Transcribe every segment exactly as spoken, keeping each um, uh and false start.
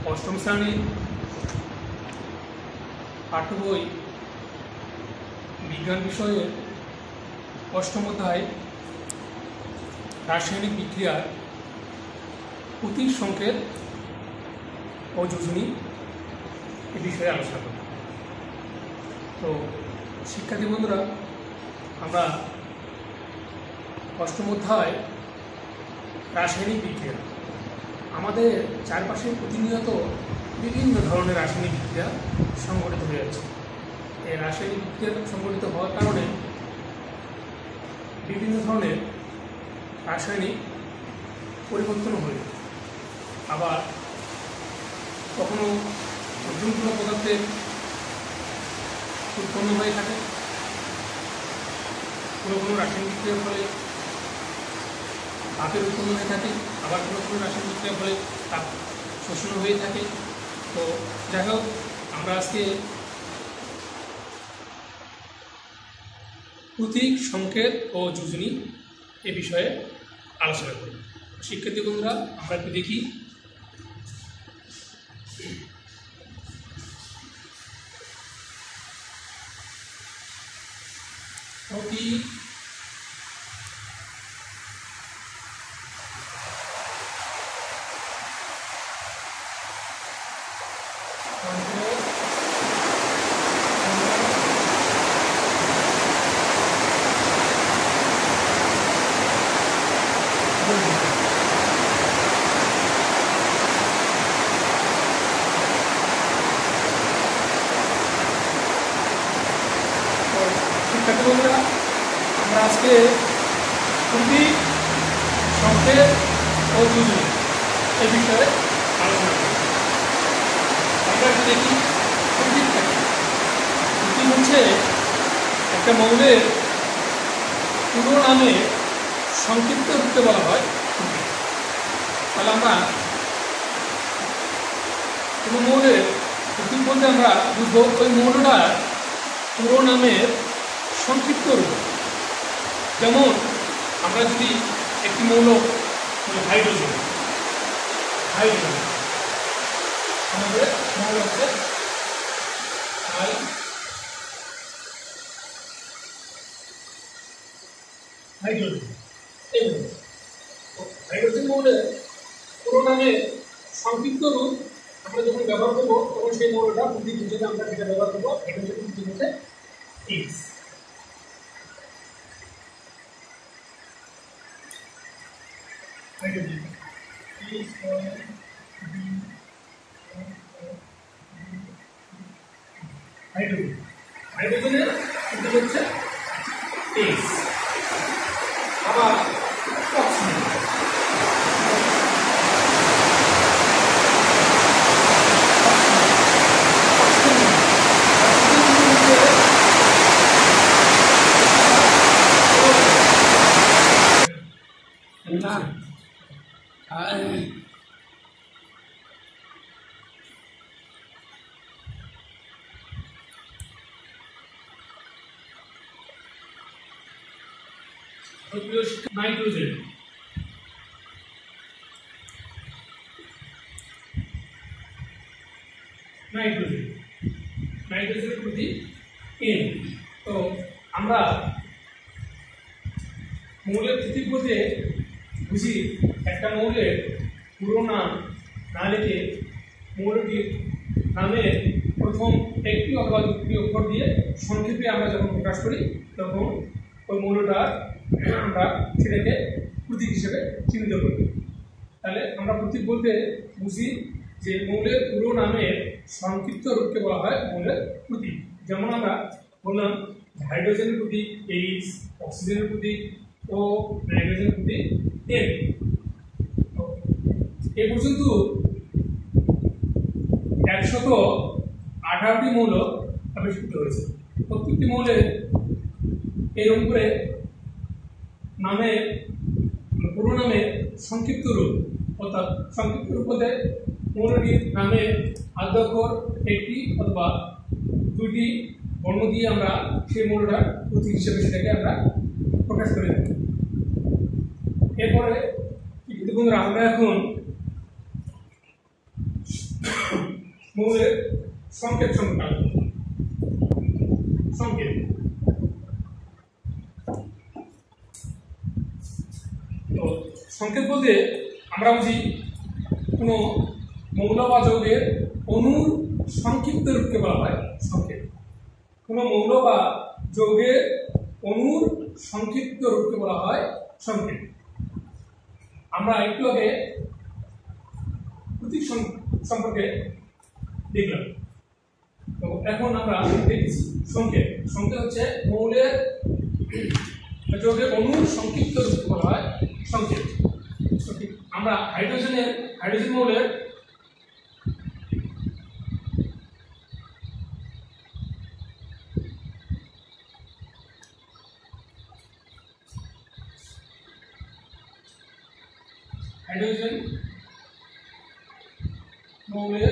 অষ্টম শ্রেণীর পাঠ্য বই বিজ্ঞান বিষয়ের অষ্টম অধ্যায় রাসায়নিক বিক্রিয়ার প্রতীক সংকেত ও যোজনী এ বিষয়ে আলোচনা করব। তো শিক্ষার্থী বন্ধুরা, আমরা অষ্টম অধ্যায় রাসায়নিক বিক্রিয়া, আমাদের চারপাশে প্রতিনিয়ত বিভিন্ন ধরনের রাসায়নিক বিক্রিয়া সংঘটিত হয়ে যাচ্ছে। এই রাসায়নিক বিক্রিয়া সংঘটিত হওয়ার কারণে বিভিন্ন ধরনের রাসায়নিক পরিবর্তন হয়ে, আবার কখনো নতুন কোনো পদার্থের উৎপন্ন হয়ে থাকে, কোনো কোনো রাসায়নিক বিক্রিয়ার ফলে তাপের উৎপন্ন হয়ে থাকে, আবার কোনো কোনো রাসায়নিক বিক্রিয়ার ফলে তাপ শোষণ হয়ে থাকে। তো যাই হোক, আমরা আজকে প্রতীক সংকেত ও যোজনী এ বিষয়ে আলোচনা করি। শিক্ষার্থী বন্ধুরা, আমরা একটু দেখি প্রতীক শিক্ষার্থী বন্ধুরা, আমরা আজকে প্রতীক সংকেত ও যোজনী এই বিষয়ে আলোচনা করি। আমরা একটু দেখি প্রতীক কি। প্রতীক হচ্ছে একটা মৌলের পুরো নামে সংক্ষিপ্ত রূপে বলা হয় প্রতীক। তাহলে আমরা কোনো মৌলের প্রতীক বলতে আমরা বুঝবো ওই মৌলটার পুরো নামের সংক্ষিপ্ত রূপ। যেমন আমরা যদি একটি মৌল হাইড্রোজেন, হাইড্রোজেন আমাদের মৌল হচ্ছে হাইড্রোজেন। এই হাইড্রোজেন মৌলের পুরো নামের সংক্ষিপ্ত রূপ আমরা যখন ব্যবহার করবো তখন সেই মৌলটা প্রতীক হিসেবে আমরা যেটা ব্যবহার করবো হাইড্রোজেন প্রতীক হচ্ছে এক্স। হাইড্রোজেন হাইড্রোজেন হাইড্রোজেনের প্রতীক হচ্ছে এক্স। আবার অক্সিজেন, নাইট্রোজেন, নাইট্রোজেন নাইট্রোজেনের প্রতীক এন। তো আমরা মৌলের প্রতীক বলতে বুঝি একটা মৌলের পুরো নাম না লিখে মৌলটির নামের প্রথম একটি অথবা দুটি অক্ষর দিয়ে সংক্ষেপে আমরা যখন প্রকাশ করি তখন ওই মৌলটার আমরা সেটাকে প্রতীক হিসেবে চিহ্নিত করি। তাহলে আমরা প্রতীক বলতে বুঝি যে মৌলের পুরো নামের সংক্ষিপ্ত রূপকে বলা হয় মৌলের প্রতীক। যেমন আমরা বললাম হাইড্রোজেনের প্রতীক এইচ, অক্সিজেনের প্রতীক ও, নাইট্রোজেনের প্রতীক এন। এ পর্যন্ত একশত আঠারোটি মৌল আবিষ্কৃত হয়েছে। প্রত্যেকটি মৌলের এরকম করে নামের পুরো নামের সংক্ষিপ্ত রূপ, অর্থাৎ সংক্ষিপ্ত রূপ বলতে মৌলটির নামের আদ্যক্ষর একটি অথবা দুইটি বর্ণ দিয়ে আমরা সেই মৌলটার প্রতীক হিসেবে সেটাকে আমরা প্রকাশ করে থাকি। এরপরে বন্ধুরা আমরা এখন মৌলের সংকেত সংখ্যা সংকেত তো সংকেত বলতে আমরা বুঝি কোনো মৌল বা যৌগের অণুর সংক্ষিপ্ত রূপকে বলা হয় সংকেত। কোনো মৌল বা যৌগের অণুর সংক্ষিপ্ত রূপকে বলা হয় সংকেত। আমরা একটু আগে প্রতীক সম্পর্কে দেখলাম, তো এখন আমরা দেখছি সংকেত। সংকেত হচ্ছে মৌলের যৌগের অণুর সংক্ষিপ্ত রূপকে বলা হয় সংকেত। আমরা হাইড্রোজেনের হাইড্রোজেন মৌলের হাইড্রোজেন মৌলের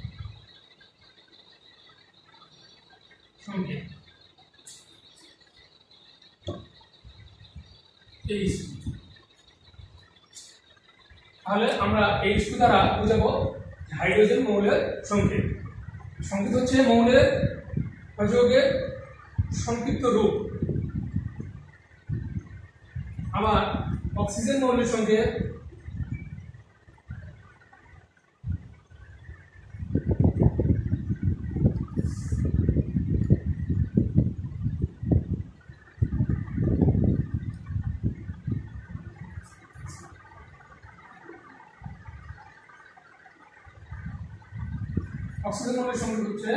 সংকেত এইচ টু। তাহলে আমরা এইচ টু দ্বারা বোঝাবো হাইড্রোজেন মৌলের সংকেত। সংকেত হচ্ছে মৌলের যৌগের সংক্ষিপ্ত রূপ। আবার অক্সিজেন মৌলের সংকেত অক্সিজেন মৌলের সংকেত হচ্ছে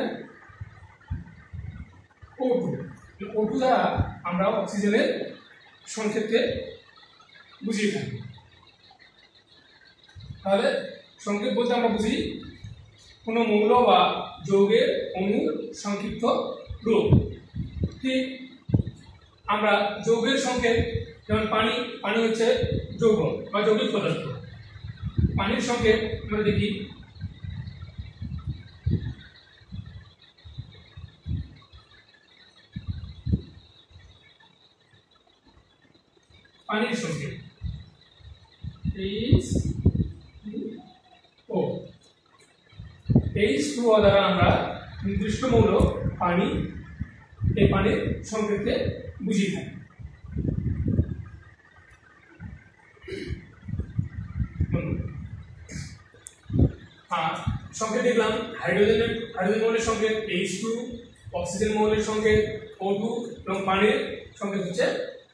ও টু। ও টু দ্বারা আমরা অক্সিজেনের সংকেতকে বুঝিয়ে থাকি। তাহলে সংকেত বলতে আমরা বুঝি কোনো মৌল বা যৌগের অণুর সংক্ষিপ্ত রূপ। ঠিক আমরা যৌগের সংকেত, যেমন পানি পানি হচ্ছে যৌগ বা যৌগিক পদার্থ। পানির সংকেত আমরা দেখি পানির সংকেত H O. H two O দ্বারা আমরা নির্দিষ্ট মৌল পানি, এই পানির সংকেতকে বুঝিয়ে থাকি। আর সংকেত দেখলাম হাইড্রোজেনের হাইড্রোজেন মৌলের সংকেত এইচ টু, অক্সিজেন মৌলের সংকেত ও টু এবং পানির সংকেত হচ্ছে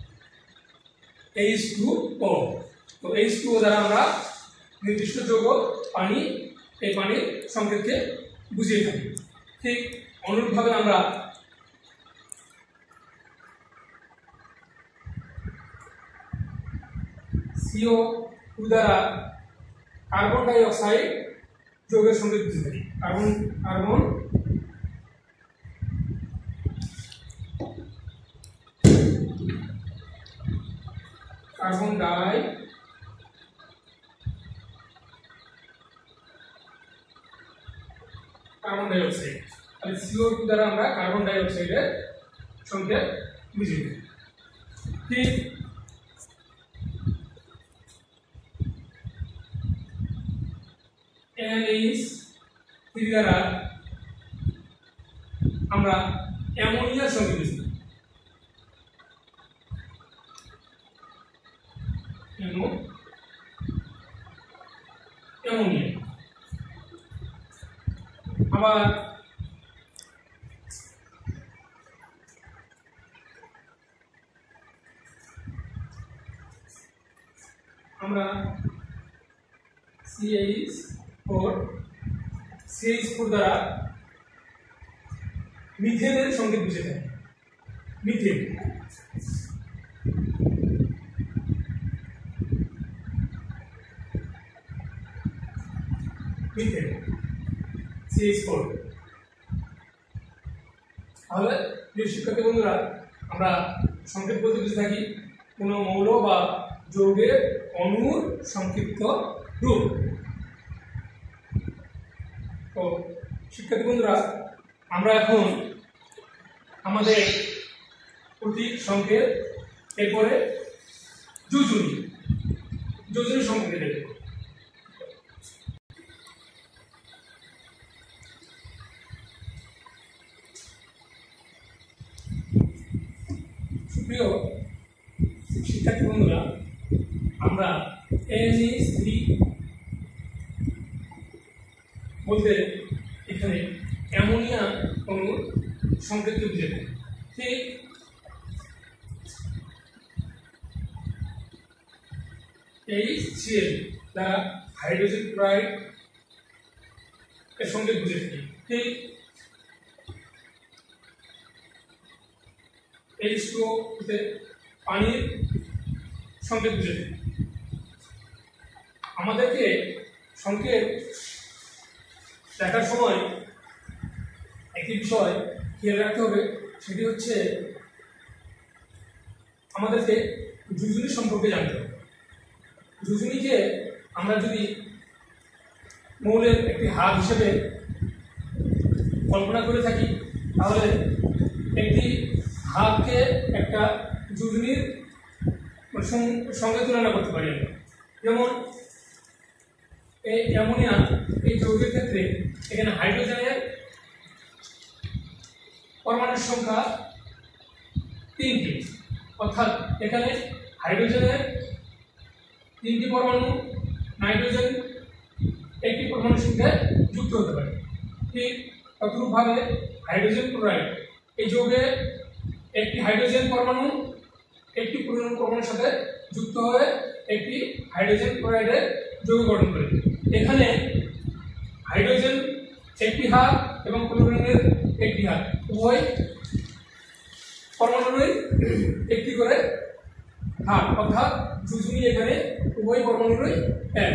এইচ টু ও। তো এইচ টু ও দ্বারা আমরা নির্দিষ্ট যৌগ পানি, এই পানির সংকেতকে বুঝিয়ে থাকি। ঠিক অনুরূপভাবে আমরা সিও টু দ্বারা কার্বন ডাই অক্সাইড যৌগের সংকেত বুঝিয়ে থাকি। Carbon carbon carbon di carbon dioxide. তাহলে সিও টু দ্বারা আমরা কার্বন ডাই অক্সাইডের সংকেত বুঝিয়ে থাকি। ঠিক এনএইচ থ্রি দ্বারা আমরা অ্যামোনিয়ার সংকেত বুঝি। অ্যামোনিয়া। আবার আমরা সিএইচ ফোর সিএইচ ফোর দ্বারা মিথেনের সংকেত বুঝে থাকি। Methane methane C H four. তাহলে প্রিয় শিক্ষার্থী বন্ধুরা, আমরা সংকেত বলতে বুঝে থাকি কোনো মৌল বা যৌগের অণুর সংক্ষিপ্ত রূপ। তো শিক্ষার্থী বন্ধুরা, আমরা এখন আমাদের প্রতীক সংকেত, এরপরে যোজনী যোজনী সংকেত দেখব। শিক্ষার্থী বন্ধুরা, আমরা এনএইচ থ্রি বলতে এখানে অ্যামোনিয়া অণুর সংকেতকে বুঝে থাকি। ঠিক এইচ থ্রি এল দ্বারা হাইড্রোজেন ক্লোরাইড এর সংকেত বুঝে থাকি। ঠিক এইচ টু ও তে পানির সংকেত বুঝে থাকি। আমাদেরকে সংকেত দেখার সময় একটি বিষয় খেয়াল রাখতে হবে, সেটি হচ্ছে আমাদেরকে যোজনী সম্পর্কে জানতে হবে। যোজনীকে আমরা যদি মৌলের একটি হাত হিসেবে কল্পনা করে থাকি, তাহলে একটি হাতকে একটা যোজনীর সঙ্গে তুলনা করতে পারি আমরা। যেমন এই অ্যামোনিয়া এই যৌগের ক্ষেত্রে এখানে হাইড্রোজেনের পরমাণুর সংখ্যা তিনটি, অর্থাৎ এখানে হাইড্রোজেনের তিনটি পরমাণু, নাইট্রোজেন একটি পরমাণুর সঙ্গে যুক্ত হতে পারে। ঠিক তদ্রূপভাবে হাইড্রোজেন ক্লোরাইড এই যৌগে একটি হাইড্রোজেন পরমাণু একটি পরমাণুর সাথে যুক্ত হয়ে একটি হাইড্রোজেন ক্লোরাইডের যৌগ গঠন করে। এখানে হাইড্রোজেন একটি হাত এবং ক্লোরিনের একটি হাত, উভয় পরমাণুরই একটি করে হাত, অর্থাৎ যোজনী এখানে উভয় পরমাণুরই এক।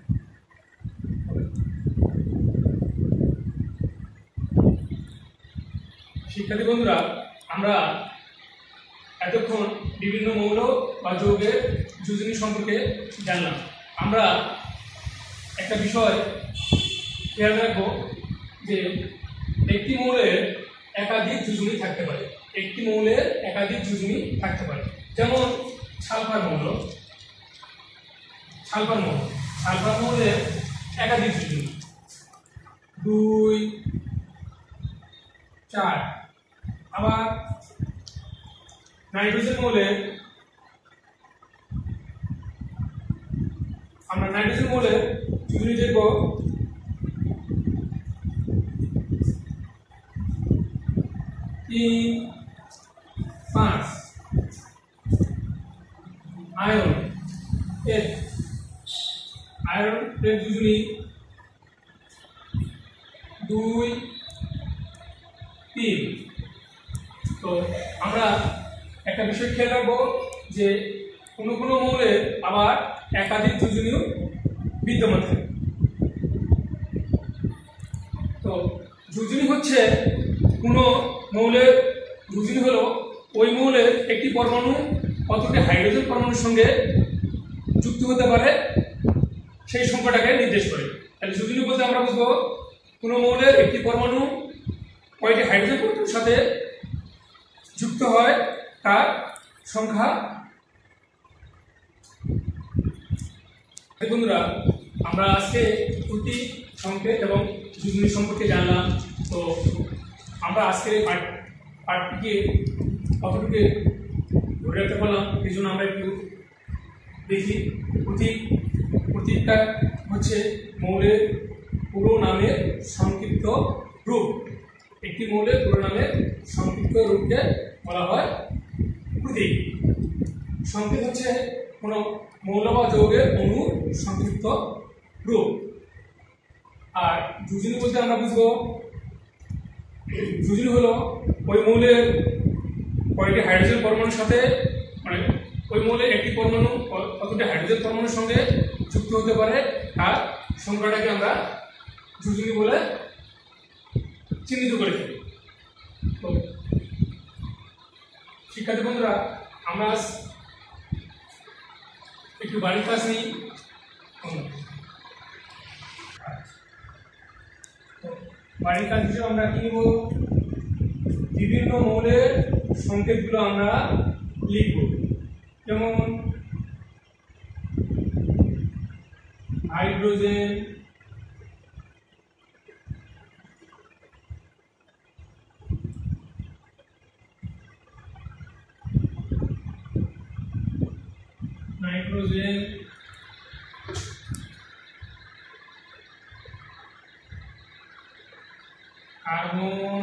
শিক্ষার্থী বন্ধুরা, আমরা এতক্ষণ বিভিন্ন মৌল বা যৌগের যোজনী সম্পর্কে জানলাম। আমরা একটা বিষয় খেয়াল রাখবো যে একটি মৌলের একাধিক যোজনী থাকতে পারে। একটি মৌলের একাধিক যোজনী থাকতে পারে। যেমন সালফার মৌল, সালফার মৌল সালফার মৌলের একাধিক যোজনী দুই, চার। আবার নাইট্রোজেন মৌলের আমরা নাইট্রোজেন মৌলের যোজনী দেখব তিন, পাঁচ। আয়রন এর আয়রন এর যোজনী দুই, তিন। তো আমরা একটা বিষয় খেয়াল রাখবো যে কোনো কোনো মৌলের আবার একাধিক যোজনীয় বিদ্যমান থাকে। তো যোজনী হচ্ছে কোনো মৌলের যোজনী হলো ওই মৌলের একটি পরমাণু কতটি হাইড্রোজেন পরমাণুর সঙ্গে যুক্ত হতে পারে সেই সংখ্যাটাকে নির্দেশ করে। তাহলে যোজনী বলতে আমরা বুঝবো কোনো মৌলের একটি পরমাণু কয়টি হাইড্রোজেন পরমাণুর সাথে যুক্ত হয় তার সংখ্যা। বন্ধুরা, আমরা আজকে প্রতি সংকেত এবং যোজনী সম্পর্কে জানলাম। তো আমরা আজকের এই পাঠ পাঠটিকে কতটুকু ধরে রাখতে পারলাম এই জন্য আমরা একটু দেখি। প্রতীক প্রতীকটা হচ্ছে মৌলের পুরো নামের সংক্ষিপ্ত রূপ। একটি মৌলের পুরো নামের সংক্ষিপ্ত রূপকে বলা হয় প্রতীক। সংকেত হচ্ছে কোনো মৌল বা যৌগের অণুর সংক্ষিপ্ত রূপ। আর যোজনী বলতে আমরা বুঝবো যোজনী হলো ওই মৌলের কয়টি হাইড্রোজেন পরমাণুর সাথে, মানে ওই মৌলের একটি পরমাণু কতটি হাইড্রোজেন পরমাণুর সঙ্গে যুক্ত হতে পারে তার সংখ্যাটাকে আমরা যোজনী বলে চিহ্নিত করে থাকি। তো শিক্ষার্থী বন্ধুরা, আমরা একটু বাড়ির কাজ নিই। বাড়ির কাজ হিসেবে আমরা কি নিব, বিভিন্ন মৌলের সংকেতগুলো আমরা লিখব। যেমন hydrogen, oxygen, carbon,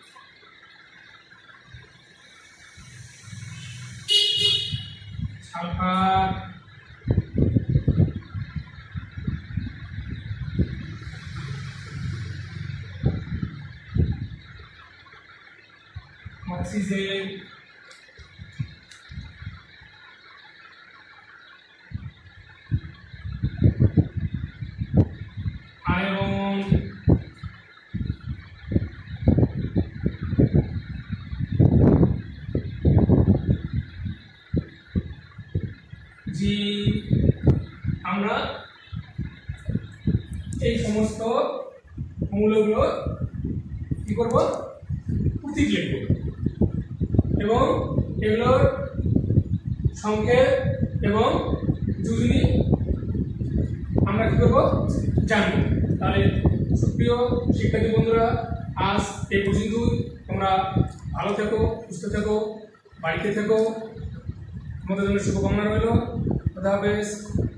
sulphur, oxygen, iron, জি। আমরা এই সমস্ত মৌলগুলো কি করব, প্রতীক লিখব এবং এগুলোর সংকেত এবং যোজনী আমরা কি করব, জানবো। তাহলে সুপ্রিয় শিক্ষার্থী বন্ধুরা, আজ এই পর্যন্তই। তোমরা ভালো থেকো, সুস্থ থেকো, বাড়িতে থেকো, তোমাদের জন্য শুভকামনা রইল। খোদা হাফেজ।